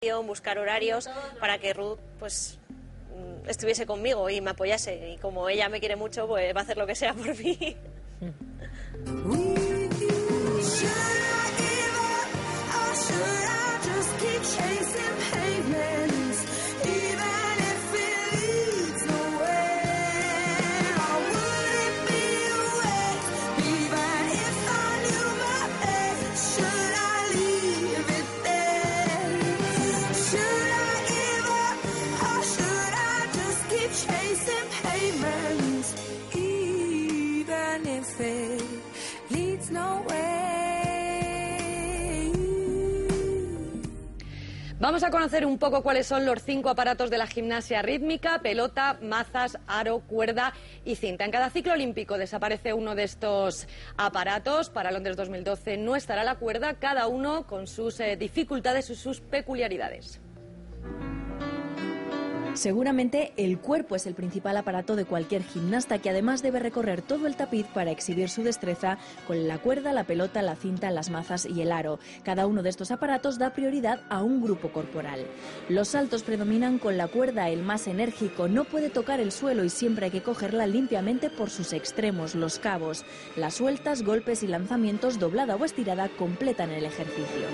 buscar horarios para que Ruth pues estuviese conmigo y me apoyase, y como ella me quiere mucho, pues va a hacer lo que sea por mí. Vamos a conocer un poco cuáles son los 5 aparatos de la gimnasia rítmica: pelota, mazas, aro, cuerda y cinta. En cada ciclo olímpico desaparece uno de estos aparatos. Para Londres 2012 no estará la cuerda, cada uno con sus dificultades y sus peculiaridades. Seguramente el cuerpo es el principal aparato de cualquier gimnasta, que además debe recorrer todo el tapiz para exhibir su destreza con la cuerda, la pelota, la cinta, las mazas y el aro. Cada uno de estos aparatos da prioridad a un grupo corporal. Los saltos predominan con la cuerda, el más enérgico. No puede tocar el suelo y siempre hay que cogerla limpiamente por sus extremos, los cabos. Las sueltas, golpes y lanzamientos, doblada o estirada, completan el ejercicio.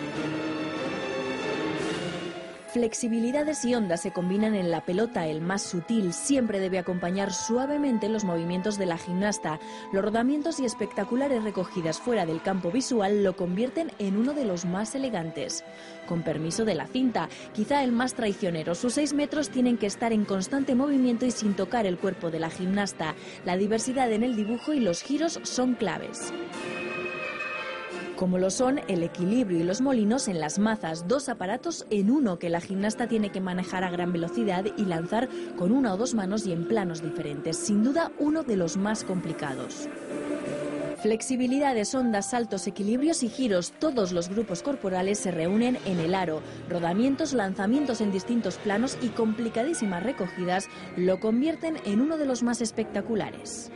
Flexibilidades y ondas se combinan en la pelota, el más sutil. Siempre debe acompañar suavemente los movimientos de la gimnasta. Los rodamientos y espectaculares recogidas fuera del campo visual lo convierten en uno de los más elegantes. Con permiso de la cinta, quizá el más traicionero. Sus 6 metros tienen que estar en constante movimiento y sin tocar el cuerpo de la gimnasta. La diversidad en el dibujo y los giros son claves, como lo son el equilibrio y los molinos en las mazas, 2 aparatos en uno que la gimnasta tiene que manejar a gran velocidad y lanzar con 1 o 2 manos y en planos diferentes. Sin duda, uno de los más complicados. Flexibilidades, ondas, saltos, equilibrios y giros. Todos los grupos corporales se reúnen en el aro. Rodamientos, lanzamientos en distintos planos y complicadísimas recogidas lo convierten en uno de los más espectaculares.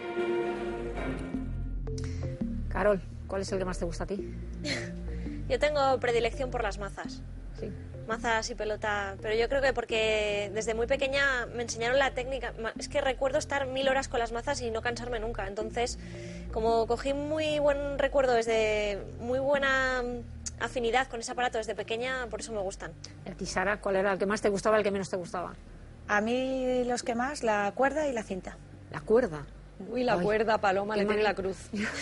Carol, ¿cuál es el que más te gusta a ti? Yo tengo predilección por las mazas. Sí. Mazas y pelota, pero yo creo que porque desde muy pequeña me enseñaron la técnica. Es que recuerdo estar 1000 horas con las mazas y no cansarme nunca. Entonces, como cogí muy buen recuerdo, desde muy buena afinidad con ese aparato desde pequeña, por eso me gustan. ¿A ti, Sara, cuál era el que más te gustaba y el que menos te gustaba? A mí los que más, la cuerda y la cinta. La cuerda. Uy, la cuerda, Paloma, le tiene la cruz.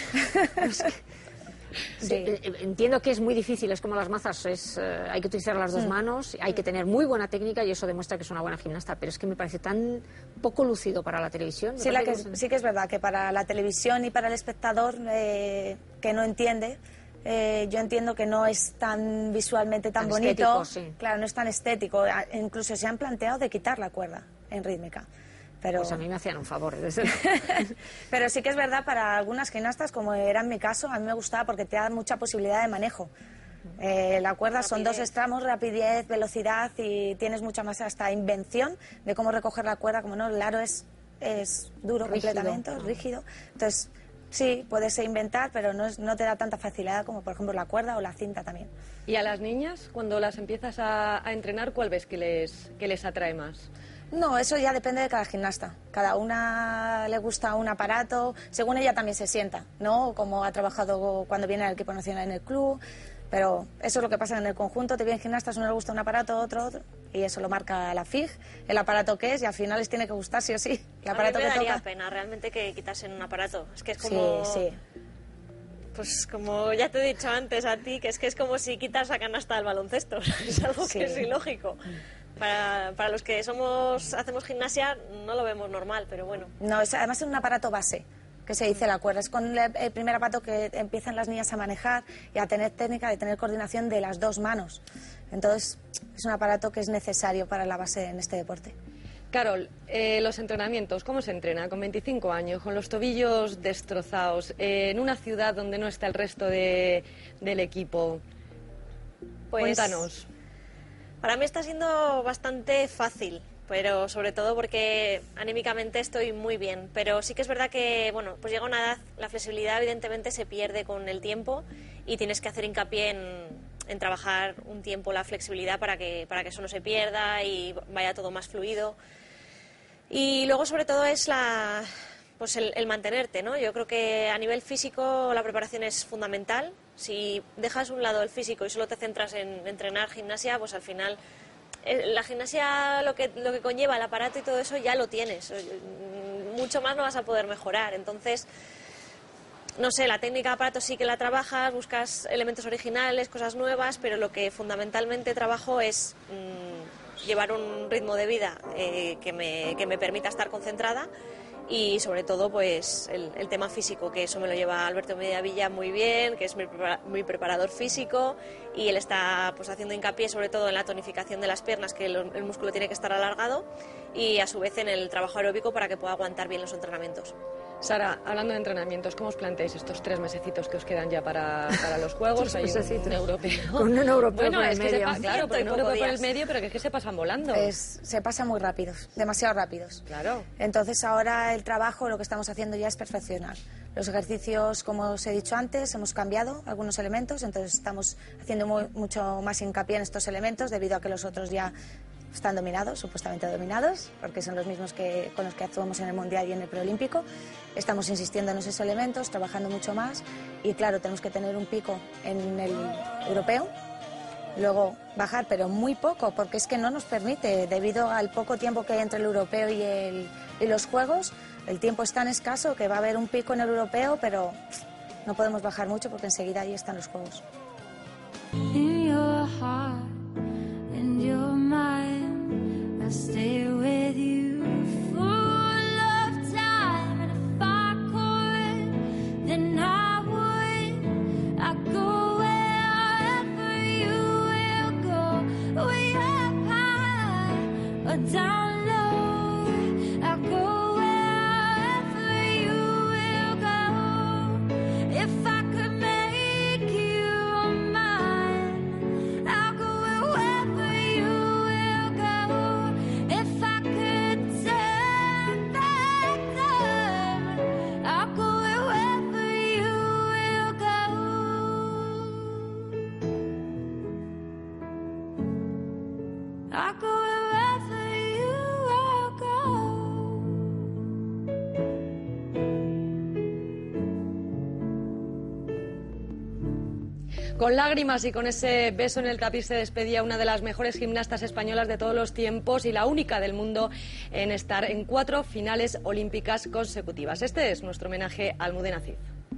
Sí. Entiendo que es muy difícil, es como las mazas, hay que utilizar las 2 manos, hay que tener muy buena técnica y eso demuestra que es una buena gimnasta, pero es que me parece tan poco lúcido para la televisión. Sí que es verdad que para la televisión y para el espectador que no entiende, yo entiendo que no es tan visualmente tan bonito, estético, sí. Claro, no es tan estético, incluso se han planteado de quitar la cuerda en rítmica. Pero... Pues a mí me hacían un favor, desde Pero sí que es verdad, para algunas gimnastas, como era en mi caso, a mí me gustaba porque te da mucha posibilidad de manejo. La cuerda son 2 extremos, rapidez, velocidad, y tienes mucha más hasta invención de cómo recoger la cuerda. Como no, el aro es duro, rígido, completamente, rígido. Entonces, sí, puedes inventar, pero no te da tanta facilidad como, por ejemplo, la cuerda o la cinta también. ¿Y a las niñas, cuando las empiezas a entrenar, cuál ves que les atrae más? No, eso ya depende de cada gimnasta. Cada una le gusta un aparato, según ella también se sienta, ¿no? Como ha trabajado cuando viene al equipo nacional en el club. Pero eso es lo que pasa en el conjunto. Te vienen gimnastas, uno le gusta un aparato, otro. Y eso lo marca la FIG, el aparato que es, y al final les tiene que gustar sí o sí. El aparato a mí me daría toca. pena realmente que quitasen un aparato. Es que es como... Sí. Pues como ya te he dicho antes a ti, que es como si quitas la canasta del baloncesto. Es algo que es ilógico. Para los que hacemos gimnasia no lo vemos normal, pero bueno. No, además es un aparato base, que se dice la cuerda. Es con el primer aparato que empiezan las niñas a manejar y a tener técnica, de tener coordinación de las 2 manos. Entonces, es un aparato que es necesario para la base en este deporte. Carol, los entrenamientos, ¿cómo se entrena? Con 25 años, con los tobillos destrozados, en una ciudad donde no está el resto del equipo. Pues, cuéntanos. Para mí está siendo bastante fácil, pero sobre todo porque anímicamente estoy muy bien. Pero sí que es verdad que, bueno, pues llega una edad, la flexibilidad evidentemente se pierde con el tiempo y tienes que hacer hincapié en trabajar un tiempo la flexibilidad para que eso no se pierda y vaya todo más fluido. Y luego, sobre todo, es pues el mantenerte, ¿no? Yo creo que a nivel físico la preparación es fundamental. Si dejas un lado el físico y solo te centras en entrenar gimnasia, pues al final la gimnasia, lo que conlleva el aparato y todo eso ya lo tienes. Mucho más no vas a poder mejorar. Entonces, no sé, la técnica de aparato sí que la trabajas, buscas elementos originales, cosas nuevas, pero lo que fundamentalmente trabajo es llevar un ritmo de vida que me permita estar concentrada. Y sobre todo pues el tema físico, que eso me lo lleva Alberto Mediavilla muy bien, que es mi preparador físico, y él está pues haciendo hincapié sobre todo en la tonificación de las piernas, que el músculo tiene que estar alargado, y a su vez en el trabajo aeróbico para que pueda aguantar bien los entrenamientos. Sara, hablando de entrenamientos, ¿cómo os planteáis estos 3 mesecitos que os quedan ya para los Juegos? Hay un europeo. Con un europeo bueno, por el es que medio. claro, pero un europeo por el medio, pero que es que se pasan volando. Se pasan muy rápidos, demasiado rápidos. Claro. Entonces ahora el trabajo, lo que estamos haciendo ya es perfeccionar. Los ejercicios, como os he dicho antes, hemos cambiado algunos elementos, entonces estamos haciendo mucho más hincapié en estos elementos debido a que los otros ya están dominados, supuestamente dominados, porque son los mismos con los que actuamos en el Mundial y en el Preolímpico. Estamos insistiendo en esos elementos, trabajando mucho más, y claro, tenemos que tener un pico en el europeo, luego bajar, pero muy poco, porque es que no nos permite, debido al poco tiempo que hay entre el europeo y los Juegos, el tiempo es tan escaso que va a haber un pico en el europeo, pero no podemos bajar mucho porque enseguida ahí están los Juegos. I stay with you full of time, and if I could, then I would. I'd go wherever you will go, way up high or down low. I'd go wherever you will go. If I could make you mine, I'll go wherever you will go. If I could turn back time, I'll go wherever you will go. I'll go wherever you will go. Con lágrimas y con ese beso en el tapiz se despedía una de las mejores gimnastas españolas de todos los tiempos y la única del mundo en estar en 4 finales olímpicas consecutivas. Este es nuestro homenaje a Almudena Cid.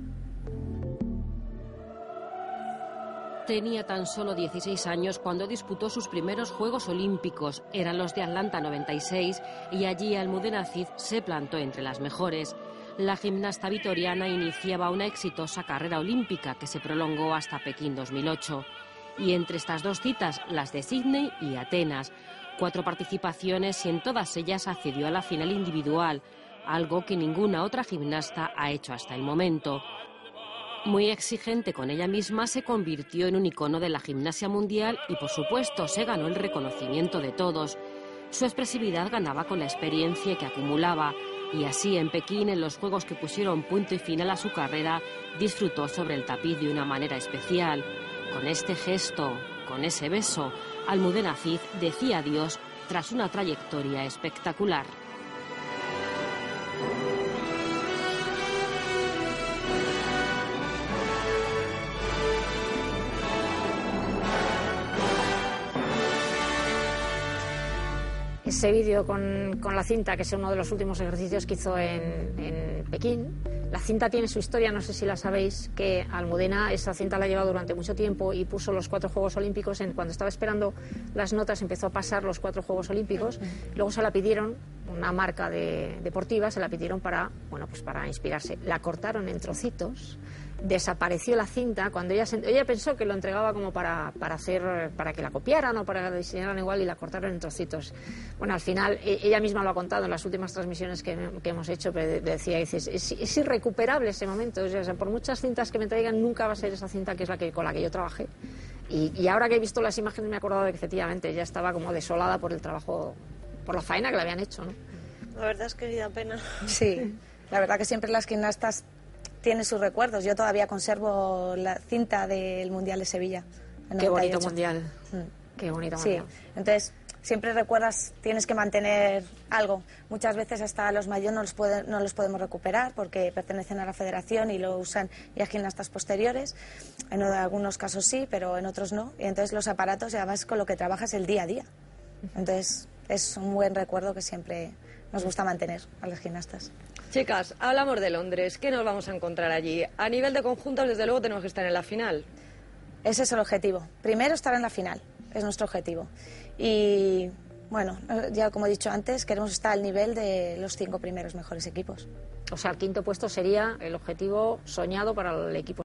Tenía tan solo 16 años cuando disputó sus primeros Juegos Olímpicos. Eran los de Atlanta 96 y allí Almudena Cid se plantó entre las mejores. La gimnasta vitoriana iniciaba una exitosa carrera olímpica que se prolongó hasta Pekín 2008. Y entre estas 2 citas, las de Sídney y Atenas, 4 participaciones y en todas ellas accedió a la final individual, algo que ninguna otra gimnasta ha hecho hasta el momento. Muy exigente con ella misma, se convirtió en un icono de la gimnasia mundial y, por supuesto, se ganó el reconocimiento de todos. Su expresividad ganaba con la experiencia que acumulaba y así en Pekín, en los Juegos que pusieron punto y final a su carrera, disfrutó sobre el tapiz de una manera especial. Con este gesto, con ese beso, Almudena Cid decía adiós tras una trayectoria espectacular. Ese vídeo con la cinta, que es uno de los últimos ejercicios que hizo en Pekín. La cinta tiene su historia, no sé si la sabéis, que Almudena esa cinta la ha llevado durante mucho tiempo y puso los 4 Juegos Olímpicos. Cuando estaba esperando las notas empezó a pasar los 4 Juegos Olímpicos. Luego se la pidieron, una marca deportiva, se la pidieron para inspirarse. La cortaron en trocitos, desapareció la cinta. Cuando ella pensó que lo entregaba como para que la copiaran o para que la diseñaran igual, y la cortaron en trocitos. Bueno, al final ella misma lo ha contado en las últimas transmisiones que hemos hecho, pero decía, es irrecuperable ese momento. O sea, por muchas cintas que me traigan, nunca va a ser esa cinta que es con la que yo trabajé. Y ahora que he visto las imágenes me he acordado de que efectivamente ella estaba como desolada por el trabajo, por la faena que le habían hecho, ¿no? La verdad es que da pena. Sí, la verdad que siempre las gimnastas tienen sus recuerdos. Yo todavía conservo la cinta del Mundial de Sevilla en Qué bonito 98. mundial. Qué bonito Sí, mundial. entonces siempre recuerdas, tienes que mantener algo. Muchas veces hasta los mayores no los podemos recuperar porque pertenecen a la federación y lo usan ya gimnastas posteriores. En algunos casos sí, pero en otros no. Y entonces los aparatos, y además con lo que trabajas el día a día. Entonces es un buen recuerdo que siempre nos gusta mantener a los gimnastas. Chicas, hablamos de Londres. ¿Qué nos vamos a encontrar allí? A nivel de conjuntos, desde luego, tenemos que estar en la final. Ese es el objetivo. Primero estar en la final, es nuestro objetivo. Y bueno, ya como he dicho antes, queremos estar al nivel de los 5 primeros mejores equipos. O sea, el quinto puesto sería el objetivo soñado para el equipo.